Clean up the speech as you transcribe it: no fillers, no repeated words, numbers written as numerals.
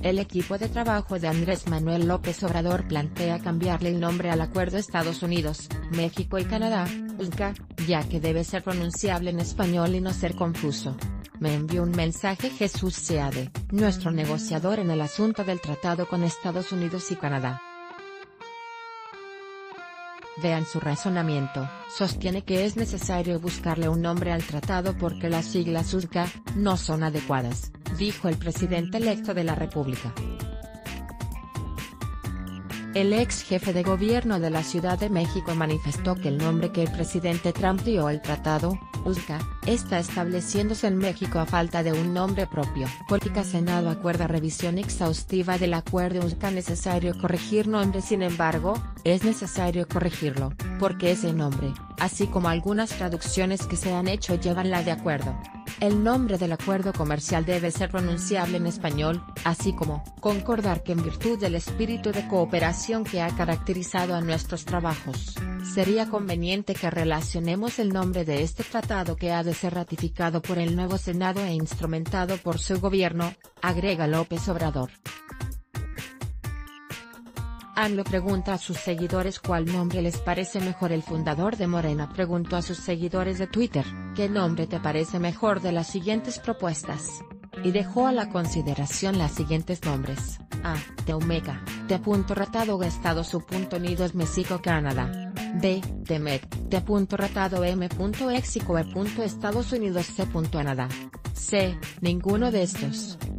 El equipo de trabajo de Andrés Manuel López Obrador plantea cambiarle el nombre al Acuerdo Estados Unidos, México y Canadá, UNCA, ya que debe ser pronunciable en español y no ser confuso. Me envió un mensaje Jesús Seade, nuestro negociador en el asunto del tratado con Estados Unidos y Canadá. Vean su razonamiento, sostiene que es necesario buscarle un nombre al tratado porque las siglas UNCA no son adecuadas, dijo el presidente electo de la República. El ex jefe de gobierno de la Ciudad de México manifestó que el nombre que el presidente Trump dio al tratado, UNCA, está estableciéndose en México a falta de un nombre propio. Política Senado acuerda revisión exhaustiva del acuerdo UNCA. Necesario corregir nombre. Sin embargo, es necesario corregirlo, porque ese nombre, así como algunas traducciones que se han hecho llevan la de acuerdo. El nombre del acuerdo comercial debe ser pronunciable en español, así como concordar que en virtud del espíritu de cooperación que ha caracterizado a nuestros trabajos, sería conveniente que relacionemos el nombre de este tratado que ha de ser ratificado por el nuevo Senado e instrumentado por su gobierno, agrega López Obrador. AMLO pregunta a sus seguidores cuál nombre les parece mejor. El fundador de Morena preguntó a sus seguidores de Twitter, ¿qué nombre te parece mejor de las siguientes propuestas? Y dejó a la consideración las siguientes nombres: A. de Omega, T. Ratado Estados Unidos México Canadá. B. de Med, T. Ratado M. Éxico E. Estados Unidos C. Canadá. C. ninguno de estos.